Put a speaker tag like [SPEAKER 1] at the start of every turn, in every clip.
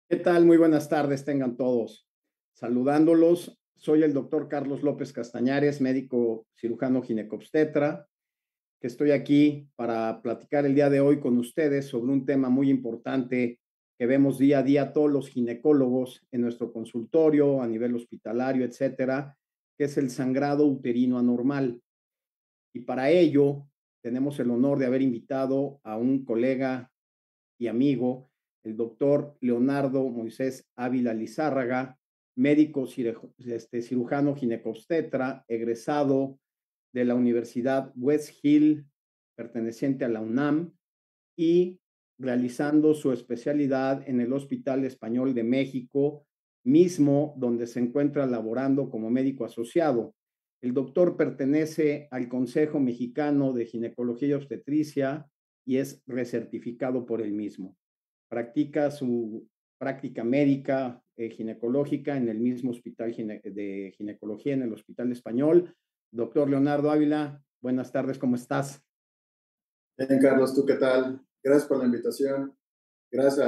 [SPEAKER 1] ¿Qué tal? Muy buenas tardes, tengan todos. Saludándolos, soy el doctor Carlos López Castañares, médico cirujano ginecobstetra, que estoy aquí para platicar el día de hoy con ustedes sobre un tema muy importante que vemos día a día todos los ginecólogos en nuestro consultorio, a nivel hospitalario, etcétera, que es el sangrado uterino anormal. Y para ello tenemos el honor de haber invitado a un colega y amigo, el doctor Leonardo Moisés Ávila Lizárraga, médico cirujano ginecobstetra, egresado de la Universidad West Hill, perteneciente a la UNAM, y realizando su especialidad en el Hospital Español de México, mismo donde se encuentra laborando como médico asociado. El doctor pertenece al Consejo Mexicano de Ginecología y Obstetricia y es recertificado por el mismo. Practica su práctica médica ginecológica en el mismo hospital de ginecología, en el Hospital Español. Doctor Leonardo Ávila, buenas tardes, ¿cómo estás?
[SPEAKER 2] Bien, Carlos, ¿tú qué tal? Gracias por la invitación. Gracias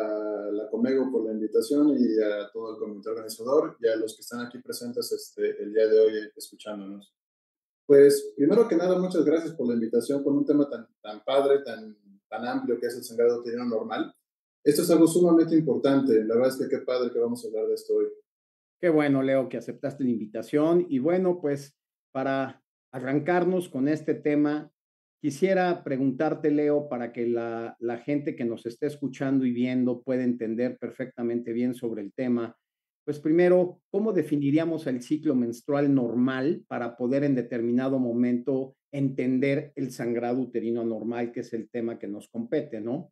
[SPEAKER 2] a la Comego por la invitación y a todo el comité organizador y a los que están aquí presentes el día de hoy escuchándonos. Pues, primero que nada, muchas gracias por la invitación con un tema tan padre, tan amplio que es el sangrado uterino normal. Esto es algo sumamente importante. La verdad es que qué padre que vamos a hablar de esto hoy.
[SPEAKER 1] Qué bueno, Leo, que aceptaste la invitación. Y bueno, pues para arrancarnos con este tema, quisiera preguntarte, Leo, para que la gente que nos esté escuchando y viendo pueda entender perfectamente bien sobre el tema. Pues primero, ¿cómo definiríamos el ciclo menstrual normal para poder en determinado momento entender el sangrado uterino anormal, que es el tema que nos compete, ¿no?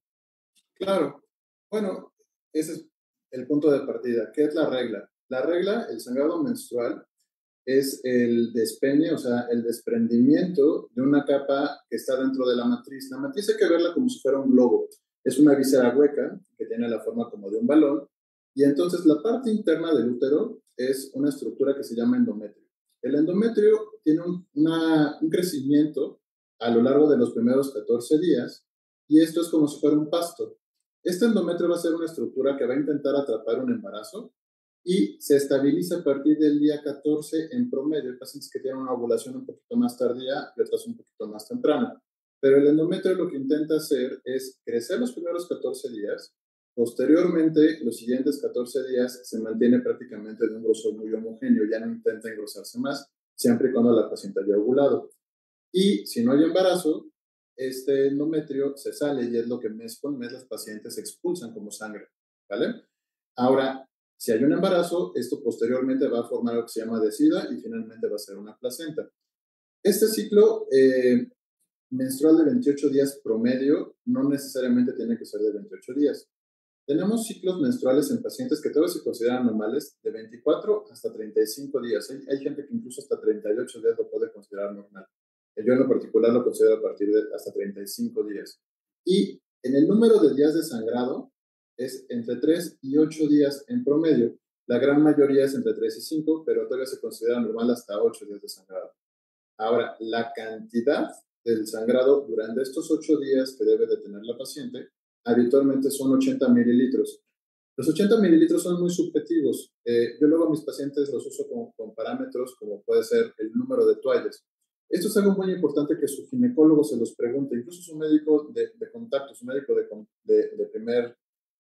[SPEAKER 2] Claro. Bueno, ese es el punto de partida. ¿Qué es la regla? La regla, el sangrado menstrual, es el despeñe, o sea, el desprendimiento de una capa que está dentro de la matriz. La matriz hay que verla como si fuera un globo. Es una víscera hueca que tiene la forma como de un balón. Y entonces la parte interna del útero es una estructura que se llama endometrio. El endometrio tiene un crecimiento a lo largo de los primeros 14 días y esto es como si fuera un pasto. Este endometrio va a ser una estructura que va a intentar atrapar un embarazo y se estabiliza a partir del día 14 en promedio. Hay pacientes que tienen una ovulación un poquito más tardía y otras un poquito más temprana. Pero el endometrio lo que intenta hacer es crecer los primeros 14 días. Posteriormente, los siguientes 14 días se mantiene prácticamente de un grosor muy homogéneo, ya no intenta engrosarse más, siempre y cuando la paciente haya ovulado. Y si no hay embarazo, este endometrio se sale y es lo que mes con mes las pacientes expulsan como sangre, ¿vale? Ahora, si hay un embarazo, esto posteriormente va a formar lo que se llama decida y finalmente va a ser una placenta. Este ciclo menstrual de 28 días promedio no necesariamente tiene que ser de 28 días. Tenemos ciclos menstruales en pacientes que todos se consideran normales de 24 hasta 35 días. Hay gente que incluso hasta 38 días lo puede considerar normal. Yo en lo particular lo considero a partir de hasta 35 días. Y en el número de días de sangrado es entre 3 y 8 días en promedio. La gran mayoría es entre 3 y 5, pero todavía se considera normal hasta 8 días de sangrado. Ahora, la cantidad del sangrado durante estos 8 días que debe de tener la paciente habitualmente son 80 mililitros. Los 80 mililitros son muy subjetivos. Yo luego a mis pacientes los uso con parámetros como puede ser el número de toallas. Esto es algo muy importante que su ginecólogo se los pregunte, incluso su médico de contacto, su médico de primer,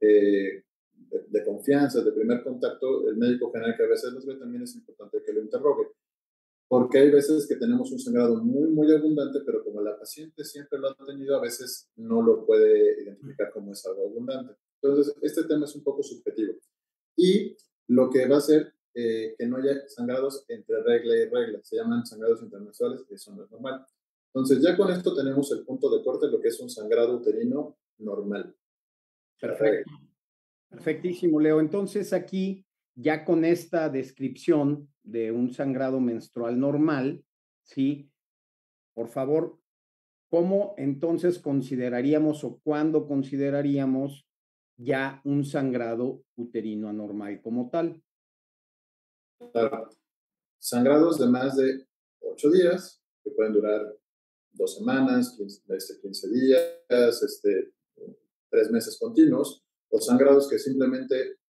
[SPEAKER 2] de confianza, de primer contacto, el médico general que a veces los ve, también es importante que lo interrogue. Porque hay veces que tenemos un sangrado muy, muy abundante, pero como la paciente siempre lo ha tenido, a veces no lo puede identificar como es algo abundante. Entonces, este tema es un poco subjetivo. Y lo que va a hacer que no haya sangrados entre regla y regla, se llaman sangrados intermenstruales, que eso no es normal. Entonces, ya con esto tenemos el punto de corte, lo que es un sangrado uterino normal. La regla.
[SPEAKER 1] Perfecto. Perfectísimo, Leo. Entonces aquí, ya con esta descripción de un sangrado menstrual normal, ¿sí? Por favor, ¿cómo entonces consideraríamos o cuándo consideraríamos ya un sangrado uterino anormal como tal?
[SPEAKER 2] Claro. Sangrados de más de 8 días, que pueden durar 2 semanas, 15 días, 3 meses continuos, o sangrados que simplemente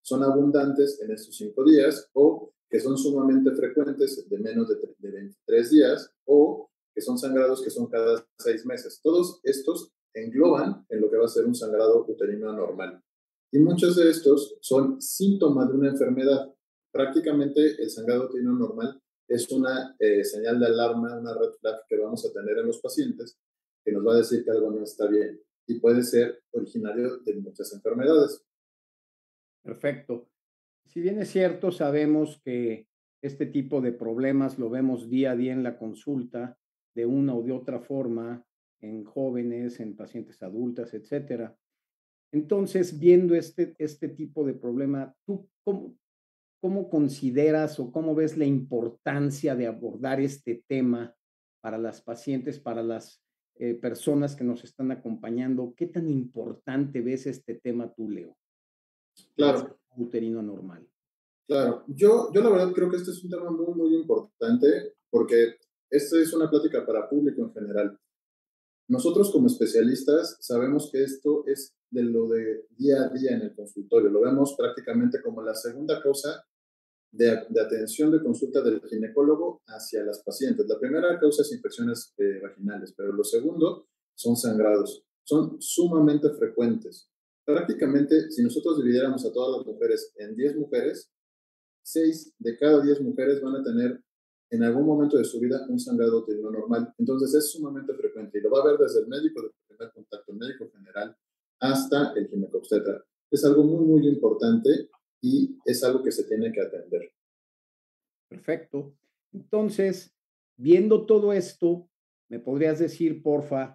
[SPEAKER 2] son abundantes en estos 5 días o que son sumamente frecuentes de menos de 23 días o que son sangrados que son cada 6 meses. Todos estos engloban en lo que va a ser un sangrado uterino anormal. Y muchos de estos son síntomas de una enfermedad. Prácticamente el sangrado uterino anormal es una señal de alarma, una red flag que vamos a tener en los pacientes que nos va a decir que algo no está bien y puede ser originario de muchas enfermedades.
[SPEAKER 1] Perfecto. Si bien es cierto, sabemos que este tipo de problemas lo vemos día a día en la consulta, de una o de otra forma, en jóvenes, en pacientes adultas, etcétera. Entonces, viendo este tipo de problema, ¿tú cómo consideras o cómo ves la importancia de abordar este tema para las pacientes, para las personas que nos están acompañando? ¿Qué tan importante ves este tema tú, Leo? El
[SPEAKER 2] Claro,
[SPEAKER 1] sangrado uterino normal.
[SPEAKER 2] claro. Yo la verdad creo que este es un tema muy, muy importante porque esta es una plática para público en general. Nosotros como especialistas sabemos que esto es de lo de día a día en el consultorio. Lo vemos prácticamente como la segunda causa de atención de consulta del ginecólogo hacia las pacientes. La primera causa es infecciones vaginales, pero lo segundo son sangrados. Son sumamente frecuentes. Prácticamente, si nosotros dividiéramos a todas las mujeres en 10 mujeres, 6 de cada 10 mujeres van a tener en algún momento de su vida un sangrado uterino normal. Entonces es sumamente frecuente y lo va a ver desde el médico de primer contacto, el médico general, hasta el ginecobstetra. Es algo muy, muy importante y es algo que se tiene que atender.
[SPEAKER 1] Perfecto. Entonces, viendo todo esto, ¿me podrías decir, porfa,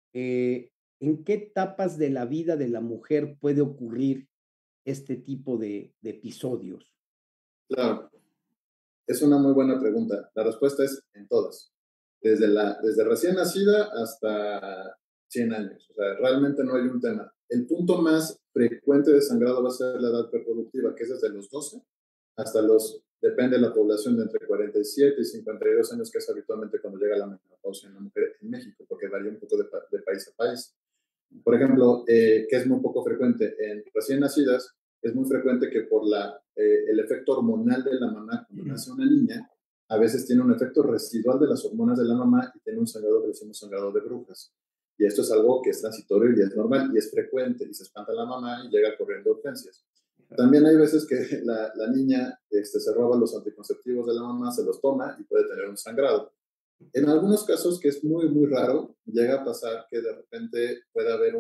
[SPEAKER 1] en qué etapas de la vida de la mujer puede ocurrir este tipo de episodios?
[SPEAKER 2] Claro, es una muy buena pregunta. La respuesta es en todas. Desde recién nacida hasta 100 años. O sea, realmente no hay un tema. El punto más frecuente de sangrado va a ser la edad reproductiva, que es desde los 12 hasta depende de la población, de entre 47 y 52 años, que es habitualmente cuando llega la menopausia en la mujer en México, porque varía un poco de país a país. Por ejemplo, que es muy poco frecuente en recién nacidas, es muy frecuente que por el efecto hormonal de la mamá cuando nace una niña, a veces tiene un efecto residual de las hormonas de la mamá y tiene un sangrado que decimos sangrado de brujas. Y esto es algo que es transitorio y es normal y es frecuente y se espanta la mamá y llega corriendo a urgencias. También hay veces que la niña se roba los anticonceptivos de la mamá, se los toma y puede tener un sangrado. En algunos casos, que es muy, muy raro, llega a pasar que de repente puede haber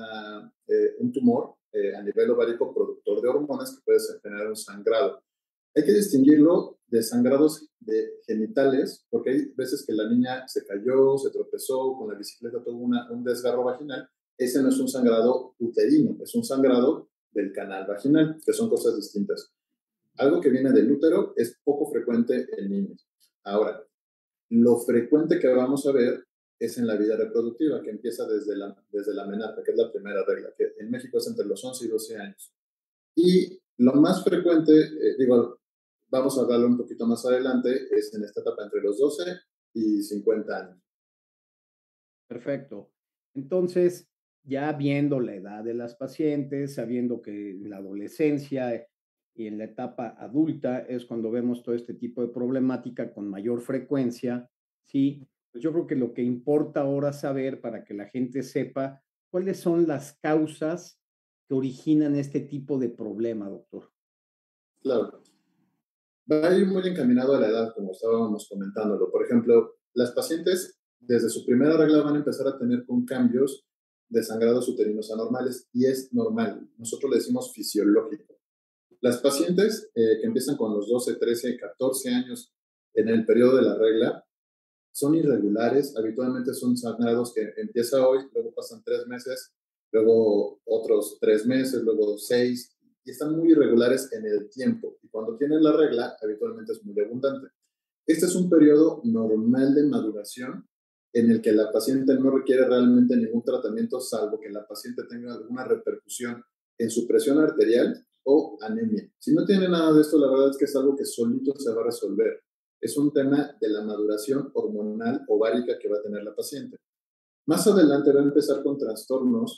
[SPEAKER 2] un tumor a nivel ovárico productor de hormonas que puede generar un sangrado. Hay que distinguirlo de sangrados genitales, porque hay veces que la niña se cayó, se tropezó, con la bicicleta tuvo un desgarro vaginal. Ese no es un sangrado uterino, es un sangrado del canal vaginal, que son cosas distintas. Algo que viene del útero es poco frecuente en niños. Ahora, lo frecuente que vamos a ver es en la vida reproductiva, que empieza desde la menarca, que es la primera regla, que en México es entre los 11 y 12 años. Y lo más frecuente, vamos a hablarlo un poquito más adelante, es en esta etapa entre los 12 y 50 años.
[SPEAKER 1] Perfecto. Entonces, ya viendo la edad de las pacientes, sabiendo que en la adolescencia y en la etapa adulta es cuando vemos todo este tipo de problemática con mayor frecuencia, sí, pues yo creo que lo que importa ahora saber para que la gente sepa cuáles son las causas que originan este tipo de problema, doctor.
[SPEAKER 2] Claro, va a ir muy encaminado a la edad, como estábamos comentándolo. Por ejemplo, las pacientes desde su primera regla van a empezar a tener con cambios de sangrados uterinos anormales y es normal. Nosotros le decimos fisiológico. Las pacientes que empiezan con los 12, 13, 14 años en el periodo de la regla son irregulares, habitualmente son sangrados que empieza hoy, luego pasan 3 meses, luego otros 3 meses, luego 6, y están muy irregulares en el tiempo. Y cuando tienen la regla, habitualmente es muy abundante. Este es un periodo normal de maduración en el que la paciente no requiere realmente ningún tratamiento, salvo que la paciente tenga alguna repercusión en su presión arterial o anemia. Si no tiene nada de esto, la verdad es que es algo que solito se va a resolver. Es un tema de la maduración hormonal ovárica que va a tener la paciente. Más adelante va a empezar con trastornos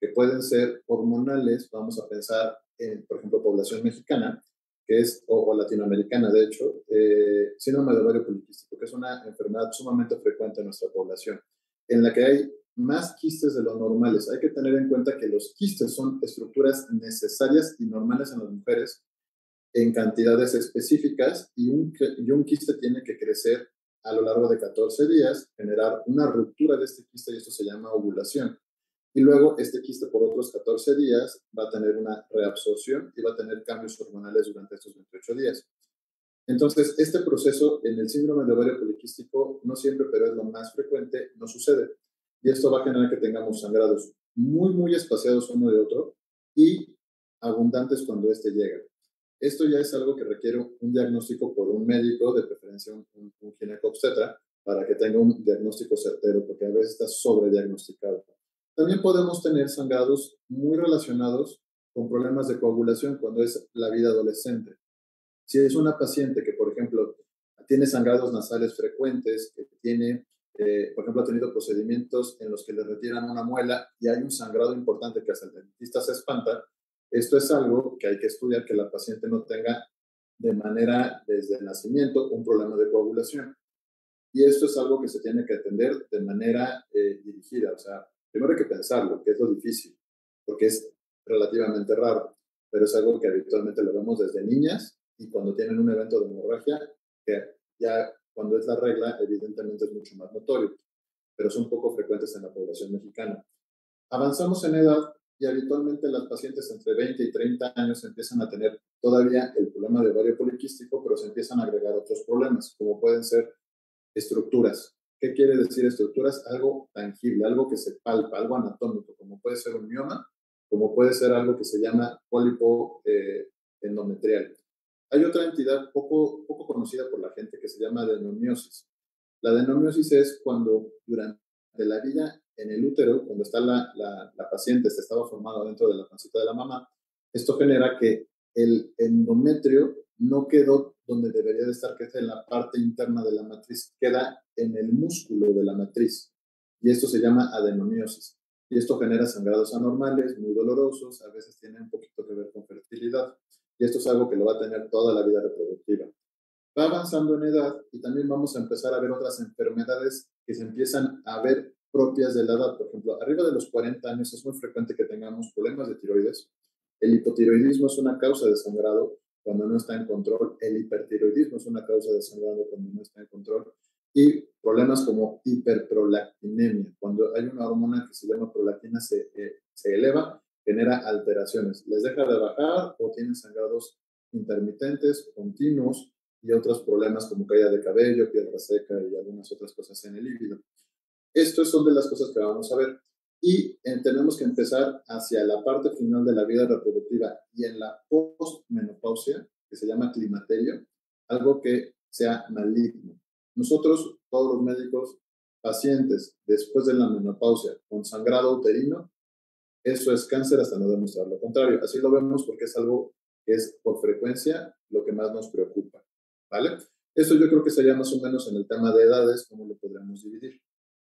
[SPEAKER 2] que pueden ser hormonales. Vamos a pensar en, por ejemplo, población mexicana, que es, o latinoamericana, de hecho, síndrome de ovario poliquístico, que es una enfermedad sumamente frecuente en nuestra población, en la que hay más quistes de lo normales. Hay que tener en cuenta que los quistes son estructuras necesarias y normales en las mujeres en cantidades específicas, y un quiste tiene que crecer a lo largo de 14 días, generar una ruptura de este quiste, y esto se llama ovulación. Y luego este quiste por otros 14 días va a tener una reabsorción y va a tener cambios hormonales durante estos 28 días. Entonces, este proceso en el síndrome de ovario poliquístico no siempre, pero es lo más frecuente, no sucede. Y esto va a generar que tengamos sangrados muy, muy espaciados uno de otro y abundantes cuando este llega. Esto ya es algo que requiere un diagnóstico por un médico, de preferencia un ginecobstetra, para que tenga un diagnóstico certero, porque a veces está sobrediagnosticado. También podemos tener sangrados muy relacionados con problemas de coagulación cuando es la vida adolescente. Si es una paciente que, por ejemplo, tiene sangrados nasales frecuentes, que tiene, por ejemplo, ha tenido procedimientos en los que le retiran una muela y hay un sangrado importante que hasta el dentista se espanta, esto es algo que hay que estudiar, que la paciente no tenga de manera desde el nacimiento un problema de coagulación. Y esto es algo que se tiene que atender de manera dirigida. O sea, primero hay que pensarlo, que es lo difícil, porque es relativamente raro, pero es algo que habitualmente lo vemos desde niñas, y cuando tienen un evento de hemorragia, que ya cuando es la regla, evidentemente es mucho más notorio, pero son poco frecuentes en la población mexicana. Avanzamos en edad y habitualmente las pacientes entre 20 y 30 años empiezan a tener todavía el problema de ovario poliquístico, pero se empiezan a agregar otros problemas, como pueden ser estructuras. ¿Qué quiere decir estructuras? Algo tangible, algo que se palpa, algo anatómico, como puede ser un mioma, como puede ser algo que se llama pólipo endometrial. Hay otra entidad poco conocida por la gente que se llama adenomiosis. La adenomiosis es cuando durante la vida en el útero, cuando está la paciente, se estaba formada dentro de la pancita de la mamá, esto genera que el endometrio no quedó donde debería de estar, que es en la parte interna de la matriz, queda en el músculo de la matriz. Y esto se llama adenomiosis. Y esto genera sangrados anormales, muy dolorosos, a veces tiene un poquito que ver con fertilidad. Y esto es algo que lo va a tener toda la vida reproductiva. Va avanzando en edad y también vamos a empezar a ver otras enfermedades que se empiezan a ver propias de la edad. Por ejemplo, arriba de los 40 años es muy frecuente que tengamos problemas de tiroides. El hipotiroidismo es una causa de sangrado cuando no está en control. El hipertiroidismo es una causa de sangrado cuando no está en control. Y problemas como hiperprolactinemia. Cuando hay una hormona que se llama prolactina, se eleva, genera alteraciones. Les deja de bajar o tienen sangrados intermitentes, continuos, y otros problemas como caída de cabello, piel reseca y algunas otras cosas en el líquido. Estas son de las cosas que vamos a ver. Y tenemos que empezar hacia la parte final de la vida reproductiva y en la postmenopausia, que se llama climaterio, algo que sea maligno. Nosotros, todos los médicos, pacientes después de la menopausia con sangrado uterino, eso es cáncer hasta no demostrar lo contrario. Así lo vemos porque es algo que es por frecuencia lo que más nos preocupa. ¿Vale? Eso yo creo que sería más o menos en el tema de edades, cómo lo podríamos dividir.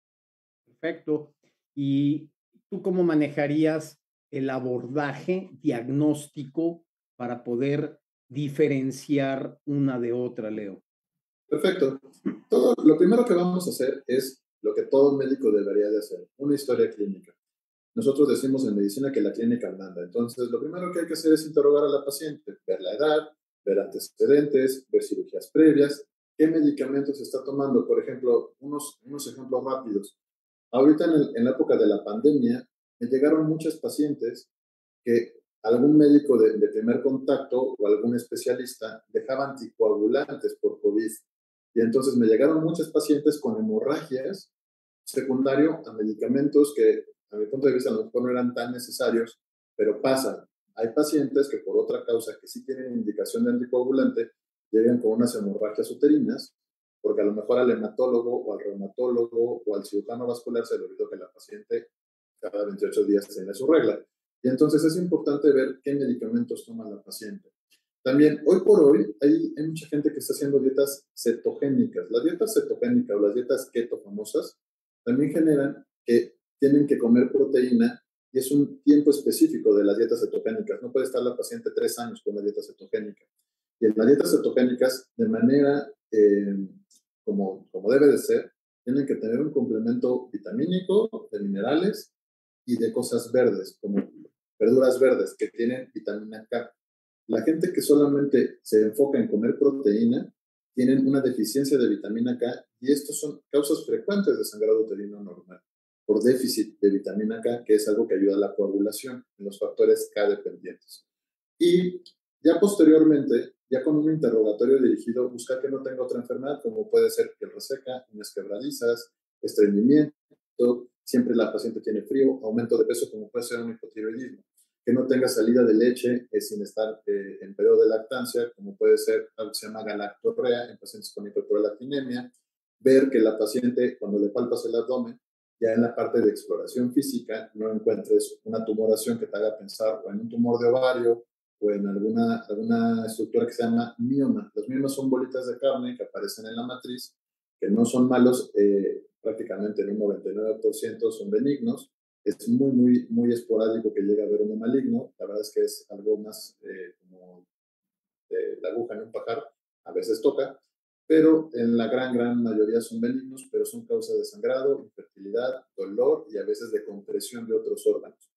[SPEAKER 1] Perfecto. ¿Y tú cómo manejarías el abordaje diagnóstico para poder diferenciar una de otra, Leo?
[SPEAKER 2] Perfecto. Lo primero que vamos a hacer es lo que todo médico debería de hacer, una historia clínica. Nosotros decimos en medicina que la clínica manda. Entonces, lo primero que hay que hacer es interrogar a la paciente, ver la edad, ver antecedentes, ver cirugías previas, qué medicamentos se está tomando. Por ejemplo, unos ejemplos rápidos. Ahorita en la época de la pandemia, me llegaron muchas pacientes que algún médico de primer contacto o algún especialista dejaba anticoagulantes por COVID. Y entonces me llegaron muchas pacientes con hemorragias secundario a medicamentos que a mi punto de vista a lo mejor no eran tan necesarios, pero pasan. Hay pacientes que por otra causa que sí tienen indicación de anticoagulante llegan con unas hemorragias uterinas, porque a lo mejor al hematólogo o al reumatólogo o al cirujano vascular se le olvidó que la paciente cada 28 días tiene su regla. Y entonces es importante ver qué medicamentos toma la paciente. También, hoy por hoy, hay mucha gente que está haciendo dietas cetogénicas. Las dietas cetogénicas o las dietas keto famosas también generan que tienen que comer proteína y es un tiempo específico de las dietas cetogénicas. No puede estar la paciente 3 años con una dieta cetogénica. Y en las dietas cetogénicas, de manera como debe de ser, tienen que tener un complemento vitamínico, de minerales y de cosas verdes, como verduras verdes que tienen vitamina K. La gente que solamente se enfoca en comer proteína tienen una deficiencia de vitamina K y estos son causas frecuentes de sangrado uterino normal por déficit de vitamina K, que es algo que ayuda a la coagulación en los factores K dependientes. Y ya posteriormente, ya con un interrogatorio dirigido, buscar que no tenga otra enfermedad, como puede ser piel reseca, uñas quebradizas, estreñimiento, siempre la paciente tiene frío, aumento de peso, como puede ser un hipotiroidismo, que no tenga salida de leche sin estar en periodo de lactancia, como puede ser algo que se llama galactorrea en pacientes con hiperprolactinemia, ver que la paciente, cuando le palpas el abdomen, ya en la parte de exploración física, no encuentres una tumoración que te haga pensar o en un tumor de ovario o en alguna estructura que se llama mioma. Los miomas son bolitas de carne que aparecen en la matriz, que no son malos, prácticamente en un 99% son benignos. Es muy, muy, muy esporádico que llegue a haber uno maligno. La verdad es que es algo más como la aguja en un pajar, a veces toca, pero en la gran mayoría son benignos, pero son causa de sangrado, infertilidad, dolor y a veces de compresión de otros órganos.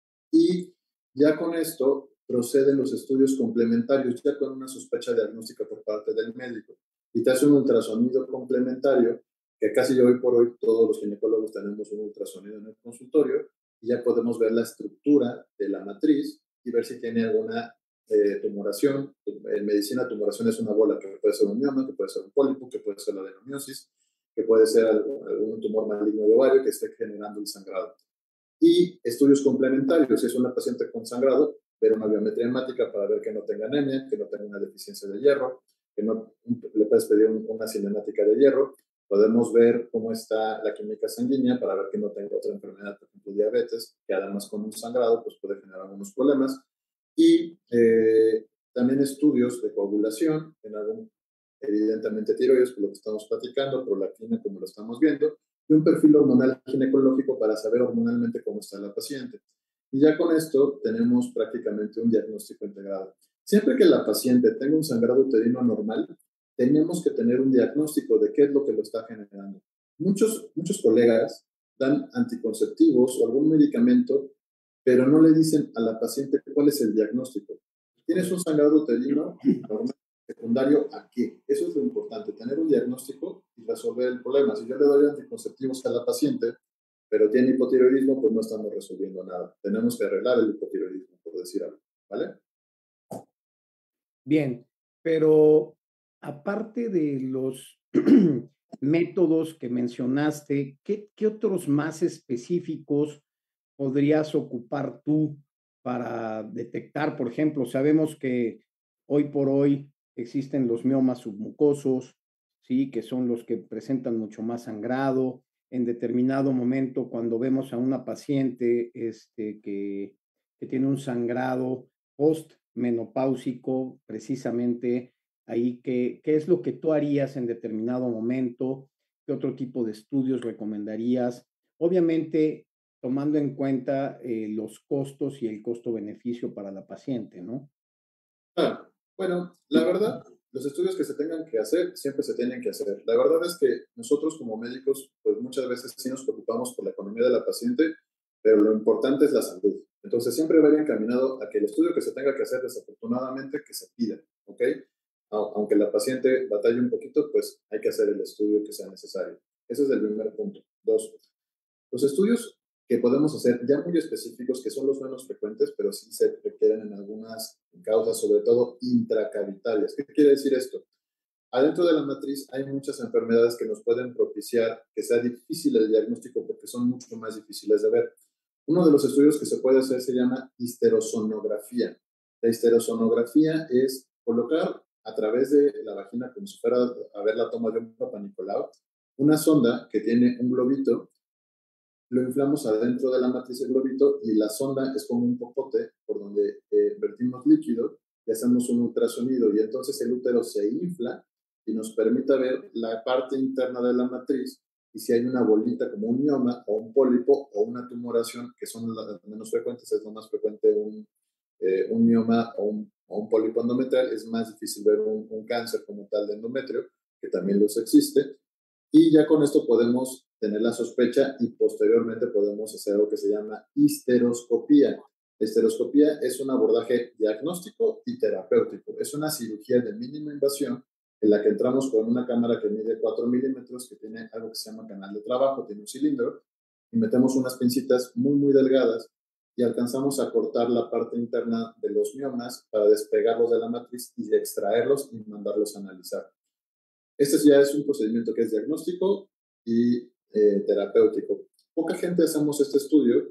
[SPEAKER 2] Y ya con esto proceden los estudios complementarios, ya con una sospecha diagnóstica por parte del médico. Y te hace un ultrasonido complementario, que casi hoy por hoy todos los ginecólogos tenemos un ultrasonido en el consultorio, y ya podemos ver la estructura de la matriz y ver si tiene alguna tumoración. En medicina, tumoración es una bola que puede ser un mioma, que puede ser un pólipo, que puede ser la adenomiosis, que puede ser algún tumor maligno de ovario que esté generando el sangrado. Y estudios complementarios, si es una paciente con sangrado, ver una biometría hemática para ver que no tenga anemia, que no tenga una deficiencia de hierro, que no le puedes pedir una cinemática de hierro. Podemos ver cómo está la química sanguínea para ver que no tenga otra enfermedad, por ejemplo, diabetes, que además con un sangrado pues puede generar algunos problemas. Y también estudios de coagulación, en algún, evidentemente tiroides, por lo que estamos platicando, prolactina, como lo estamos viendo, y un perfil hormonal ginecológico para saber hormonalmente cómo está la paciente. Y ya con esto tenemos prácticamente un diagnóstico integrado. Siempre que la paciente tenga un sangrado uterino normal, tenemos que tener un diagnóstico de qué es lo que lo está generando. Muchos colegas dan anticonceptivos o algún medicamento, pero no le dicen a la paciente cuál es el diagnóstico. Tienes un sangrado uterino normal, secundario a qué. Eso es lo importante, tener un diagnóstico y resolver el problema. Si yo le doy anticonceptivos a la paciente, pero tiene hipotiroidismo, pues no estamos resolviendo nada. Tenemos que arreglar el hipotiroidismo, por decir algo, ¿vale?
[SPEAKER 1] Bien, pero aparte de los métodos que mencionaste, ¿qué otros más específicos podrías ocupar tú para detectar? Por ejemplo, sabemos que hoy por hoy existen los miomas submucosos, ¿sí? Que son los que presentan mucho más sangrado. En determinado momento, cuando vemos a una paciente que tiene un sangrado postmenopáusico, precisamente ahí, ¿qué es lo que tú harías en determinado momento? ¿Qué otro tipo de estudios recomendarías? Obviamente, tomando en cuenta los costos y el costo-beneficio para la paciente, ¿no?
[SPEAKER 2] Ah, bueno, la verdad, los estudios que se tengan que hacer, siempre se tienen que hacer. La verdad es que nosotros como médicos, pues muchas veces sí nos preocupamos por la economía de la paciente, pero lo importante es la salud. Entonces siempre va encaminado a que el estudio que se tenga que hacer, desafortunadamente, que se pida, ¿ok? Aunque la paciente batalle un poquito, pues hay que hacer el estudio que sea necesario. Ese es el primer punto. Dos, los estudios que podemos hacer ya muy específicos, que son los menos frecuentes, pero sí se requieren en algunas causas, sobre todo intracavitarias. ¿Qué quiere decir esto? Adentro de la matriz hay muchas enfermedades que nos pueden propiciar que sea difícil el diagnóstico porque son mucho más difíciles de ver. Uno de los estudios que se puede hacer se llama histerosonografía. La histerosonografía es colocar a través de la vagina, como si fuera a ver la toma de un Papa Nicolau, una sonda que tiene un globito, lo inflamos adentro de la matriz del globito y la sonda es como un popote por donde vertimos líquido y hacemos un ultrasonido y entonces el útero se infla y nos permite ver la parte interna de la matriz y si hay una bolita como un mioma o un pólipo o una tumoración, que son las menos frecuentes, es lo más frecuente un mioma o un pólipo endometrial, es más difícil ver un cáncer como tal de endometrio, que también los existe, y ya con esto podemos tener la sospecha y posteriormente podemos hacer algo que se llama histeroscopía. La histeroscopía es un abordaje diagnóstico y terapéutico. Es una cirugía de mínima invasión en la que entramos con una cámara que mide 4 milímetros, que tiene algo que se llama canal de trabajo, tiene un cilindro, y metemos unas pincitas muy, muy delgadas y alcanzamos a cortar la parte interna de los miomas para despegarlos de la matriz y extraerlos y mandarlos a analizar. Este ya es un procedimiento que es diagnóstico y terapéutico. Poca gente hacemos este estudio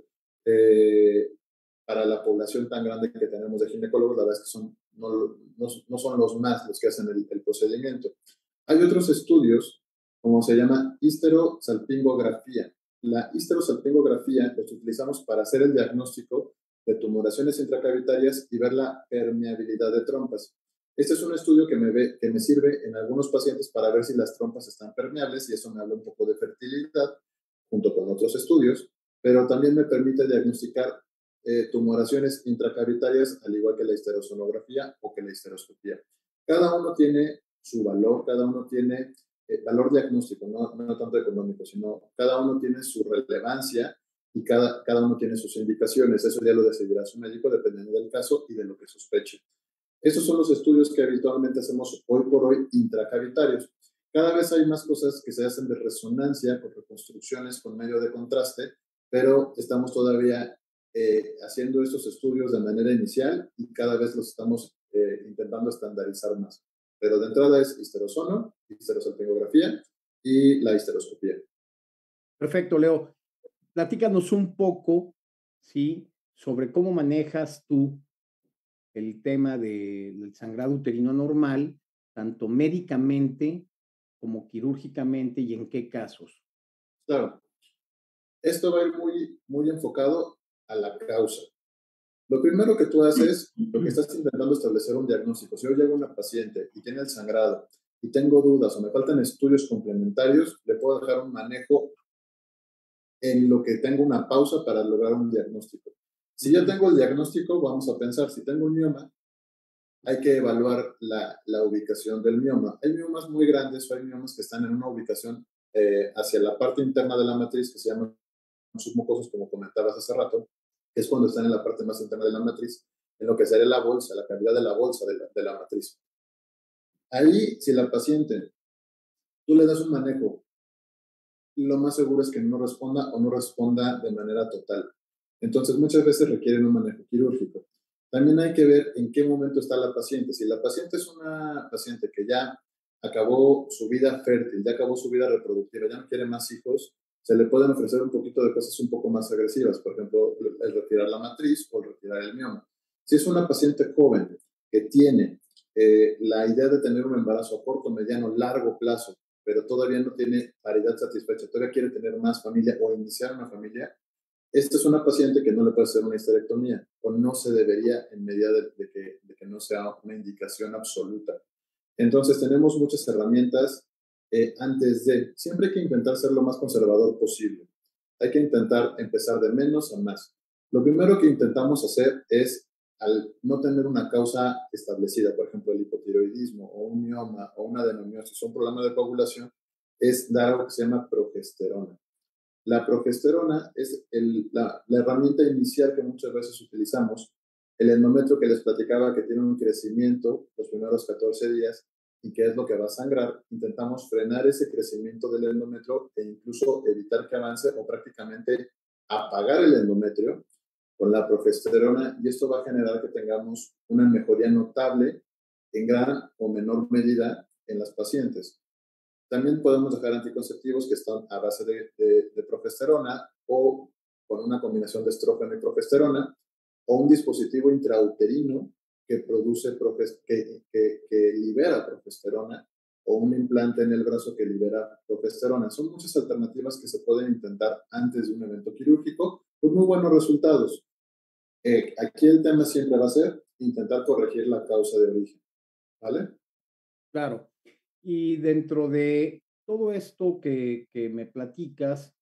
[SPEAKER 2] para la población tan grande que tenemos de ginecólogos. La verdad es que no son los más los que hacen el procedimiento. Hay otros estudios, como se llama histerosalpingografía. La histerosalpingografía los utilizamos para hacer el diagnóstico de tumoraciones intracavitarias y ver la permeabilidad de trompas. Este es un estudio que me sirve en algunos pacientes para ver si las trompas están permeables y eso me habla un poco de fertilidad junto con otros estudios, pero también me permite diagnosticar tumoraciones intracavitarias al igual que la histerosonografía o que la histeroscopía. Cada uno tiene su valor, cada uno tiene valor diagnóstico, no tanto económico, sino cada uno tiene su relevancia y cada uno tiene sus indicaciones. Eso ya lo decidirá su médico dependiendo del caso y de lo que sospeche. Estos son los estudios que habitualmente hacemos hoy por hoy intracavitarios. Cada vez hay más cosas que se hacen de resonancia con reconstrucciones con medio de contraste, pero estamos todavía haciendo estos estudios de manera inicial y cada vez los estamos intentando estandarizar más. Pero de entrada es histerosono, histerosalpingografía y la histeroscopía.
[SPEAKER 1] Perfecto, Leo. Platícanos un poco, ¿sí? Sobre cómo manejas tú el tema del sangrado uterino normal, tanto médicamente como quirúrgicamente y en qué casos.
[SPEAKER 2] Claro, esto va a ir muy, muy enfocado a la causa. Lo primero que tú haces, lo que estás intentando establecer un diagnóstico. Si yo llego a una paciente y tiene el sangrado y tengo dudas o me faltan estudios complementarios, le puedo dejar un manejo en lo que tengo una pausa para lograr un diagnóstico. Si ya tengo el diagnóstico, vamos a pensar, si tengo un mioma, hay que evaluar la ubicación del mioma. Hay miomas muy grandes o hay miomas que están en una ubicación hacia la parte interna de la matriz que se llaman submucosos, como comentabas hace rato, que es cuando están en la parte más interna de la matriz, en lo que sería la bolsa, la cavidad de la bolsa de la matriz. Ahí, si la paciente, tú le das un manejo, lo más seguro es que no responda o no responda de manera total. Entonces, muchas veces requieren un manejo quirúrgico. También hay que ver en qué momento está la paciente. Si la paciente es una paciente que ya acabó su vida fértil, ya acabó su vida reproductiva, ya no quiere más hijos, se le pueden ofrecer un poquito de cosas un poco más agresivas, por ejemplo, el retirar la matriz o el retirar el mioma. Si es una paciente joven que tiene la idea de tener un embarazo a corto, mediano, largo plazo, pero todavía no tiene paridad satisfecha, todavía quiere tener más familia o iniciar una familia, esta es una paciente que no le puede hacer una histerectomía o no se debería en medida de que no sea una indicación absoluta. Entonces tenemos muchas herramientas antes de, siempre hay que intentar ser lo más conservador posible. Hay que intentar empezar de menos a más. Lo primero que intentamos hacer es, al no tener una causa establecida, por ejemplo, el hipotiroidismo o un mioma o una adenomiosis o un problema de coagulación, es dar algo que se llama progesterona. La progesterona es la herramienta inicial que muchas veces utilizamos. El endometrio que les platicaba que tiene un crecimiento los primeros 14 días y que es lo que va a sangrar, intentamos frenar ese crecimiento del endometrio e incluso evitar que avance o prácticamente apagar el endometrio con la progesterona y esto va a generar que tengamos una mejoría notable en gran o menor medida en las pacientes. También podemos dejar anticonceptivos que están a base de progesterona o con una combinación de estrógeno y progesterona o un dispositivo intrauterino que produce que libera progesterona o un implante en el brazo que libera progesterona. Son muchas alternativas que se pueden intentar antes de un evento quirúrgico con muy buenos resultados. Aquí el tema siempre va a ser intentar corregir la causa de origen, ¿vale?
[SPEAKER 1] Claro. Y dentro de todo esto que me platicas,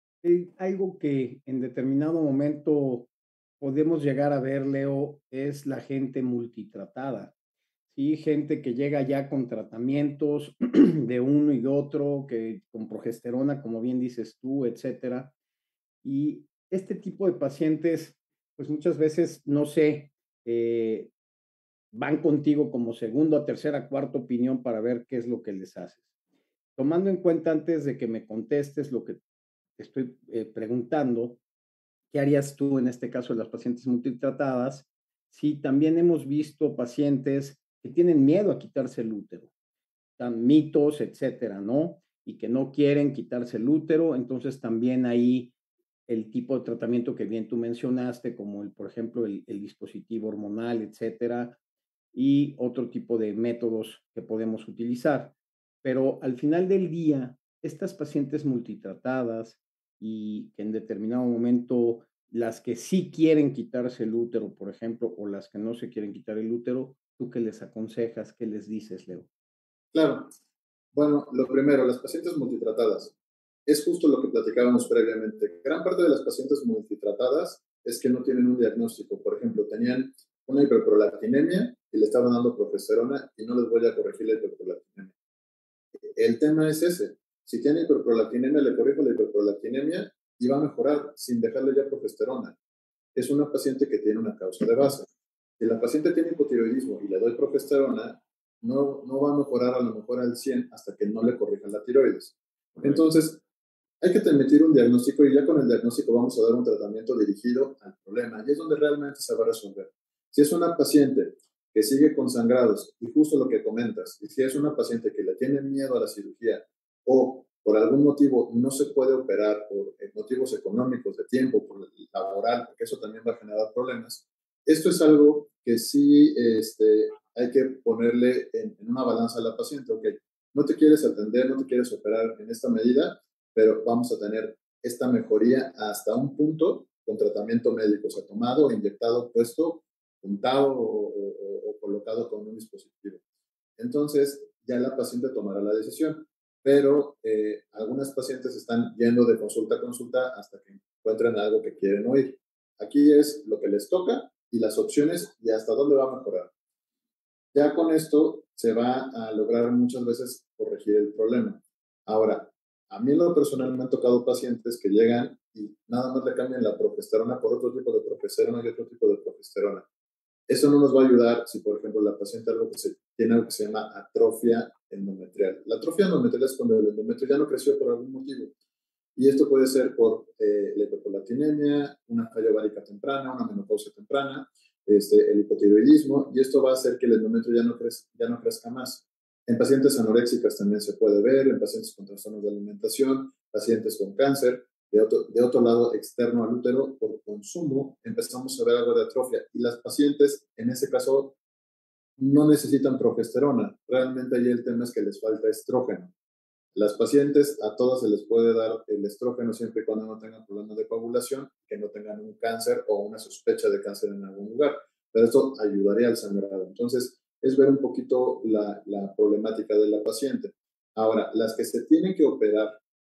[SPEAKER 1] algo que en determinado momento podemos llegar a ver, Leo, es la gente multitratada. Sí, gente que llega ya con tratamientos de uno y de otro, que con progesterona, como bien dices tú, etcétera. Y este tipo de pacientes, pues muchas veces, no sé, eh, van contigo como segunda, tercera, cuarta opinión para ver qué es lo que les haces. Tomando en cuenta antes de que me contestes lo que te estoy preguntando, ¿qué harías tú en este caso de las pacientes multitratadas? Si también hemos visto pacientes que tienen miedo a quitarse el útero, tan mitos, etcétera, ¿no? Y que no quieren quitarse el útero, entonces también ahí el tipo de tratamiento que bien tú mencionaste, como por ejemplo, el dispositivo hormonal, etcétera, y otro tipo de métodos que podemos utilizar. Pero al final del día, estas pacientes multitratadas y que en determinado momento las que sí quieren quitarse el útero, por ejemplo, o las que no se quieren quitar el útero, ¿tú qué les aconsejas? ¿Qué les dices, Leo?
[SPEAKER 2] Claro. Bueno, lo primero, las pacientes multitratadas. Es justo lo que platicábamos previamente. Gran parte de las pacientes multitratadas es que no tienen un diagnóstico. Por ejemplo, tenían una hiperprolactinemia y le estaban dando progesterona y no les voy a corregir la hiperprolactinemia. El tema es ese. Si tiene hiperprolactinemia, le corrijo la hiperprolactinemia y va a mejorar sin dejarle ya progesterona. Es una paciente que tiene una causa de base. Si la paciente tiene hipotiroidismo y le doy progesterona, no va a mejorar a lo mejor al 100 hasta que no le corrijan la tiroides.
[SPEAKER 1] Correcto.
[SPEAKER 2] Entonces, hay que emitir un diagnóstico y ya con el diagnóstico vamos a dar un tratamiento dirigido al problema y es donde realmente se va a resolver. Si es una paciente que sigue con sangrados y justo lo que comentas, y si es una paciente que le tiene miedo a la cirugía o por algún motivo no se puede operar por motivos económicos, de tiempo, por laboral, porque eso también va a generar problemas, esto es algo que sí hay que ponerle en una balanza a la paciente. Ok, no te quieres atender, no te quieres operar en esta medida, pero vamos a tener esta mejoría hasta un punto con tratamiento médico, o sea, tomado, inyectado, puesto, untado o colocado con un dispositivo. Entonces, ya la paciente tomará la decisión, pero algunas pacientes están yendo de consulta a consulta hasta que encuentren algo que quieren oír. Aquí es lo que les toca y las opciones y hasta dónde va a mejorar. Ya con esto se va a lograr muchas veces corregir el problema. Ahora, a mí en lo personal me han tocado pacientes que llegan y nada más le cambian la progesterona por otro tipo de progesterona y otro tipo de progesterona. Eso no nos va a ayudar si, por ejemplo, la paciente tiene algo que se llama atrofia endometrial. La atrofia endometrial es cuando el endometrio ya no creció por algún motivo. Y esto puede ser por la hiperprolactinemia, una falla ovárica temprana, una menopausia temprana, el hipotiroidismo, y esto va a hacer que el endometrio ya no crezca más. En pacientes anoréxicas también se puede ver, en pacientes con trastornos de alimentación, pacientes con cáncer. De otro lado, externo al útero, por consumo, empezamos a ver algo de atrofia. Y las pacientes, en ese caso, no necesitan progesterona. Realmente ahí el tema es que les falta estrógeno. Las pacientes, a todas se les puede dar el estrógeno siempre y cuando no tengan problemas de coagulación, que no tengan un cáncer o una sospecha de cáncer en algún lugar. Pero esto ayudaría al sangrado. Entonces, es ver un poquito la problemática de la paciente. Ahora, las que se tienen que operar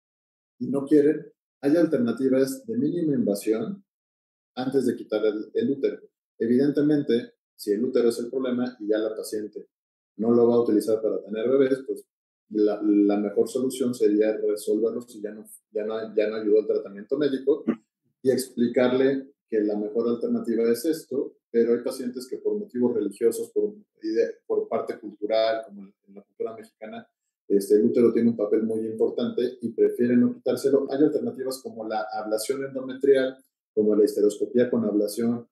[SPEAKER 2] y no quieren, hay alternativas de mínima invasión antes de quitar el útero. Evidentemente, si el útero es el problema y ya la paciente no lo va a utilizar para tener bebés, pues la mejor solución sería resolverlo si ya no ayudó el tratamiento médico y explicarle que la mejor alternativa es esto, pero hay pacientes que por motivos religiosos, por parte cultural, como en la cultura mexicana, el útero tiene un papel muy importante y prefieren no quitárselo. Hay alternativas como la ablación endometrial, como la histeroscopía con ablación.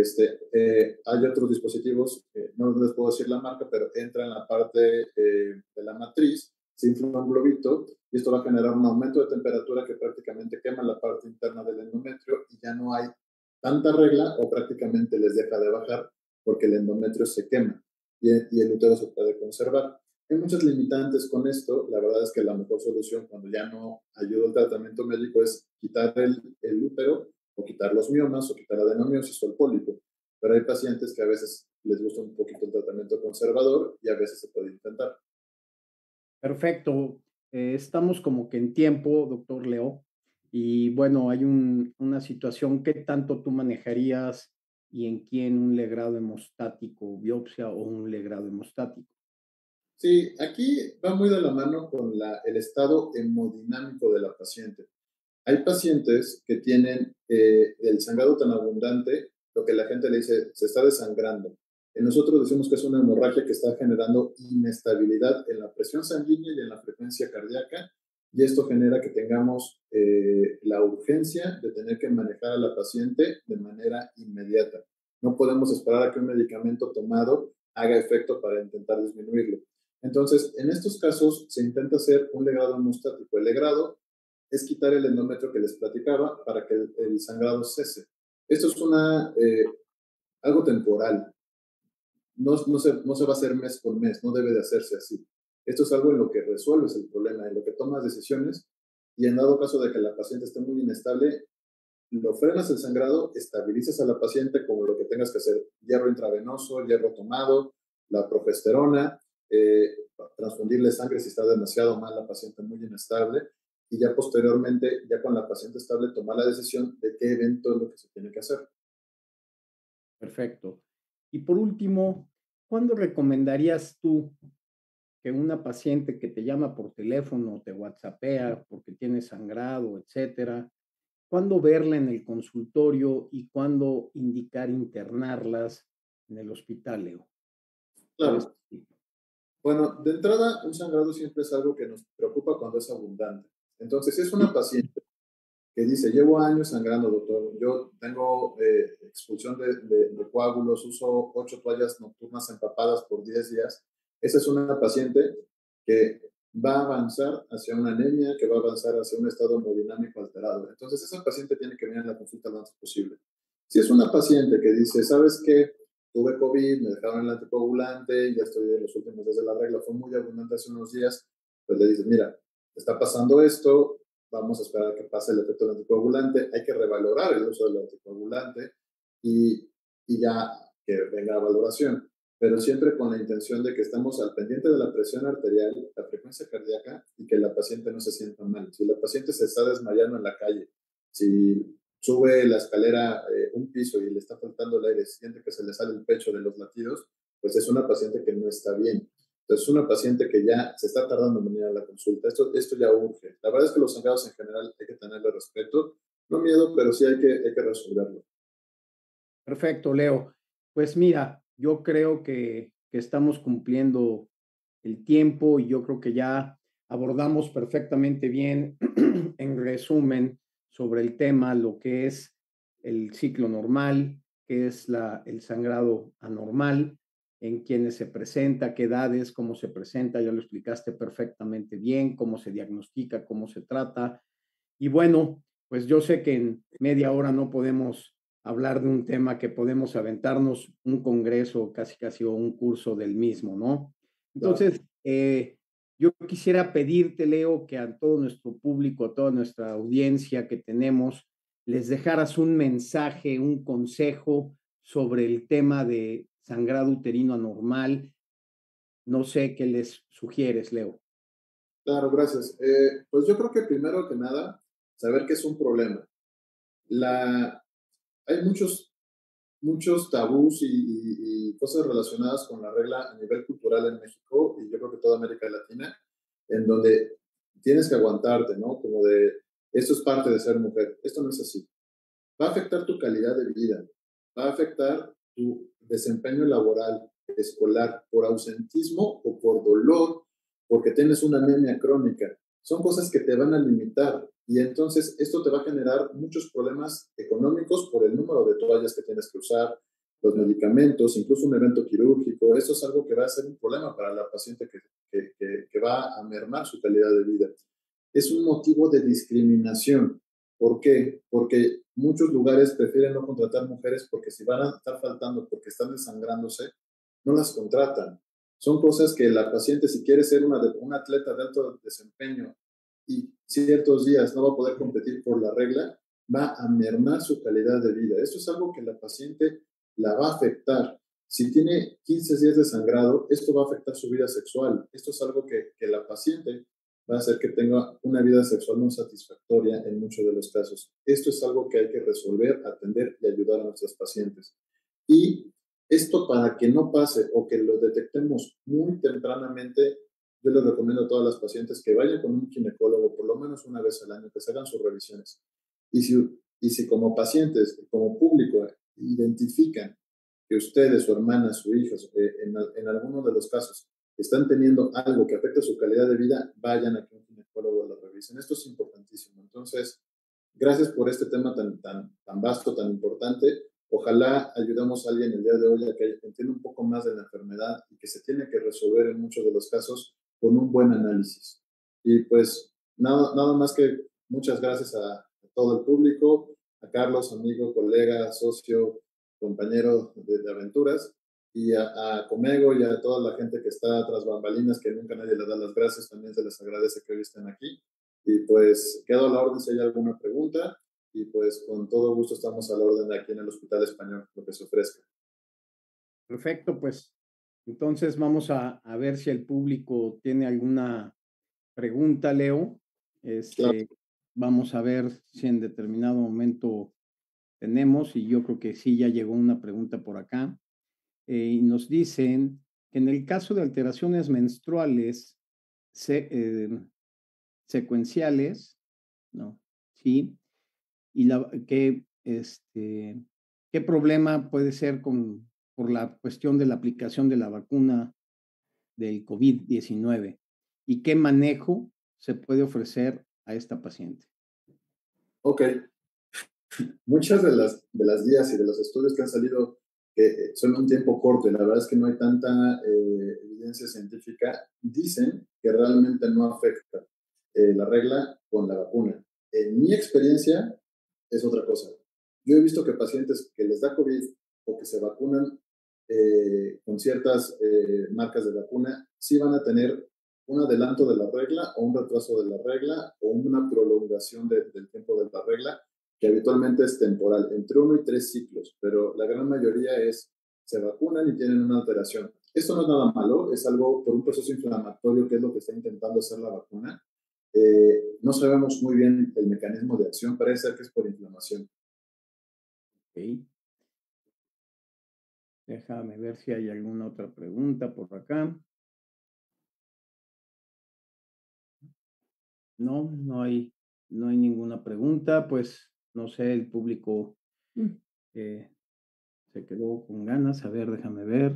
[SPEAKER 2] Hay otros dispositivos, no les puedo decir la marca, pero entra en la parte de la matriz, se infla un globito y esto va a generar un aumento de temperatura que prácticamente quema la parte interna del endometrio y ya no hay tanta regla o prácticamente les deja de bajar porque el endometrio se quema y el útero se puede conservar. Hay muchas limitantes con esto. La verdad es que la mejor solución cuando ya no ayuda el tratamiento médico es quitar el útero o quitar los miomas o quitar adenomiosis o el pólipo. Pero hay pacientes que a veces les gusta un poquito el tratamiento conservador y a veces se puede intentar.
[SPEAKER 1] Perfecto. Estamos como que en tiempo, doctor Leo, y bueno, hay una situación. ¿Qué tanto tú manejarías y en quién un legrado hemostático, biopsia o un legrado hemostático?
[SPEAKER 2] Sí, aquí va muy de la mano con el estado hemodinámico de la paciente. Hay pacientes que tienen el sangrado tan abundante, lo que la gente le dice, se está desangrando. Y nosotros decimos que es una hemorragia que está generando inestabilidad en la presión sanguínea y en la frecuencia cardíaca, y esto genera que tengamos la urgencia de tener que manejar a la paciente de manera inmediata. No podemos esperar a que un medicamento tomado haga efecto para intentar disminuirlo. Entonces, en estos casos se intenta hacer un legrado hemostático. El legrado es quitar el endómetro que les platicaba para que el sangrado cese. Esto es algo temporal. No se va a hacer mes por mes, no debe de hacerse así. Esto es algo en lo que resuelves el problema, en lo que tomas decisiones, y en dado caso de que la paciente esté muy inestable, lo frenas el sangrado, estabilizas a la paciente como lo que tengas que hacer: hierro intravenoso, hierro tomado, la progesterona, transfundirle sangre si está demasiado mal la paciente muy inestable, y ya posteriormente, ya con la paciente estable, tomar la decisión de qué evento es lo que se tiene que hacer.
[SPEAKER 1] Perfecto. Y por último, ¿cuándo recomendarías tú que una paciente que te llama por teléfono, te WhatsAppea porque tiene sangrado, etcétera, cuándo verla en el consultorio y cuándo indicar internarlas en el hospital, Leo? ¿Cuál es
[SPEAKER 2] Claro.
[SPEAKER 1] tu tip?
[SPEAKER 2] Bueno, de entrada, un sangrado siempre es algo que nos preocupa cuando es abundante. Entonces, si es una paciente que dice, llevo años sangrando, doctor, yo tengo expulsión de coágulos, uso 8 toallas nocturnas empapadas por 10 días, esa es una paciente que va a avanzar hacia una anemia, que va a avanzar hacia un estado hemodinámico alterado. Entonces, esa paciente tiene que venir a la consulta lo antes posible. Si es una paciente que dice, ¿sabes qué? Tuve COVID, me dejaron el anticoagulante, ya estoy de los últimos días de la regla, fue muy abundante hace unos días, pues le dices, mira, está pasando esto, vamos a esperar a que pase el efecto del anticoagulante, hay que revalorar el uso del anticoagulante y, y ya que venga la valoración, pero siempre con la intención de que estamos al pendiente de la presión arterial, la frecuencia cardíaca, y que la paciente no se sienta mal. Si la paciente se está desmayando en la calle, si sube la escalera un piso y le está faltando el aire, siente que se le sale el pecho de los latidos, pues es una paciente que no está bien. Entonces, es una paciente que ya se está tardando en venir a la consulta. Esto ya urge. La verdad es que los sangrados en general hay que tenerle respeto, no miedo, pero sí hay que resolverlo.
[SPEAKER 1] Perfecto, Leo. Pues mira, yo creo que estamos cumpliendo el tiempo y yo creo que ya abordamos perfectamente bien, en resumen, sobre el tema, lo que es el ciclo normal, qué es el sangrado anormal, en quiénes se presenta, qué edades, cómo se presenta, ya lo explicaste perfectamente bien, cómo se diagnostica, cómo se trata. Y bueno, pues yo sé que en media hora no podemos hablar de un tema que podemos aventarnos un congreso, casi casi o un curso del mismo, ¿no?
[SPEAKER 2] Claro.
[SPEAKER 1] Entonces, yo quisiera pedirte, Leo, que a todo nuestro público, a toda nuestra audiencia que tenemos, les dejaras un mensaje, un consejo sobre el tema de sangrado uterino anormal. No sé qué les sugieres, Leo.
[SPEAKER 2] Claro, gracias. Pues yo creo que primero que nada, saber que es un problema. La, Hay muchos tabús y cosas relacionadas con la regla a nivel cultural en México, y yo creo que toda América Latina, en donde tienes que aguantarte, ¿no? Como de, esto es parte de ser mujer. Esto no es así. Va a afectar tu calidad de vida, va a afectar tu desempeño laboral, escolar, por ausentismo o por dolor, porque tienes una anemia crónica. Son cosas que te van a limitar, y entonces esto te va a generar muchos problemas económicos por el número de toallas que tienes que usar, los medicamentos, incluso un evento quirúrgico. Esto es algo que va a ser un problema para la paciente que va a mermar su calidad de vida. Es un motivo de discriminación. ¿Por qué? Porque muchos lugares prefieren no contratar mujeres porque si van a estar faltando porque están desangrándose, no las contratan. Son cosas que la paciente, si quiere ser una atleta de alto desempeño y ciertos días no va a poder competir por la regla, va a mermar su calidad de vida. Esto es algo que la paciente la va a afectar. Si tiene 15 días de sangrado, esto va a afectar su vida sexual. Esto es algo que la paciente va a hacer que tenga una vida sexual no satisfactoria en muchos de los casos. Esto es algo que hay que resolver, atender y ayudar a nuestros pacientes. Y esto para que no pase o que lo detectemos muy tempranamente, yo les recomiendo a todas las pacientes que vayan con un ginecólogo por lo menos una vez al año, que se hagan sus revisiones. Y si como pacientes, como público, identifican que ustedes, su hermana, su hija, en alguno de los casos, están teniendo algo que afecta su calidad de vida, vayan a que un ginecólogo lo revisen. Esto es importantísimo. Entonces, gracias por este tema tan vasto, tan importante. Ojalá ayudemos a alguien el día de hoy a que entienda un poco más de la enfermedad y que se tiene que resolver en muchos de los casos con un buen análisis. Y pues nada más que muchas gracias a todo el público, a Carlos, amigo, colega, socio, compañero de aventuras, y a Comego y a toda la gente que está tras bambalinas, que nunca nadie les da las gracias, también se les agradece que hoy estén aquí. Y pues quedo a la orden si hay alguna pregunta, y pues con todo gusto estamos a la orden aquí en el Hospital Español, lo que se ofrezca.
[SPEAKER 1] Perfecto, pues entonces vamos a ver si el público tiene alguna pregunta, Leo.
[SPEAKER 2] Claro.
[SPEAKER 1] Vamos a ver si en determinado momento tenemos, y yo creo que sí, ya llegó una pregunta por acá. Y nos dicen que en el caso de alteraciones menstruales secuenciales, ¿no? Sí, y ¿qué problema puede ser por la cuestión de la aplicación de la vacuna del COVID-19 y qué manejo se puede ofrecer a esta paciente?
[SPEAKER 2] Ok, muchas de las guías y de los estudios que han salido, que son un tiempo corto y la verdad es que no hay tanta evidencia científica, dicen que realmente no afecta la regla con la vacuna. En mi experiencia es otra cosa. Yo he visto que pacientes que les da COVID o que se vacunan con ciertas marcas de vacuna, sí van a tener un adelanto de la regla o un retraso de la regla o una prolongación del tiempo de la regla, que habitualmente es temporal, entre 1 y 3 ciclos, pero la gran mayoría se vacunan y tienen una alteración. Esto no es nada malo, es algo por un proceso inflamatorio, que es lo que está intentando hacer la vacuna. No sabemos muy bien el mecanismo de acción, parece ser que es por inflamación.
[SPEAKER 1] Ok. Déjame ver si hay alguna otra pregunta por acá. No hay ninguna pregunta. Pues no sé, el público se quedó con ganas. A ver, déjame ver.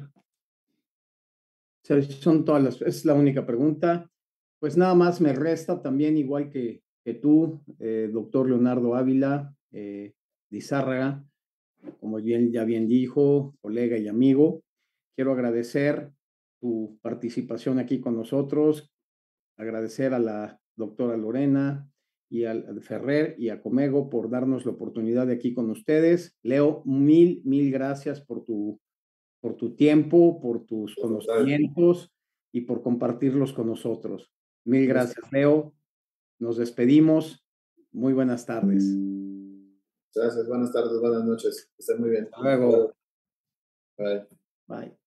[SPEAKER 1] Son es la única pregunta. Pues nada más me resta también, igual que tú, doctor Leonardo Ávila, Lizárraga, como ya bien dijo, colega y amigo, quiero agradecer tu participación aquí con nosotros, agradecer a la doctora Lorena y al Ferrer y a Comego por darnos la oportunidad de aquí con ustedes. Leo, mil gracias por tu tiempo, por tus conocimientos y por compartirlos con nosotros. Mil gracias, Leo. Nos despedimos. Muy buenas tardes.
[SPEAKER 2] Gracias, buenas tardes, buenas noches. Que estén muy bien.
[SPEAKER 1] Hasta luego.
[SPEAKER 2] Bye.
[SPEAKER 1] Bye.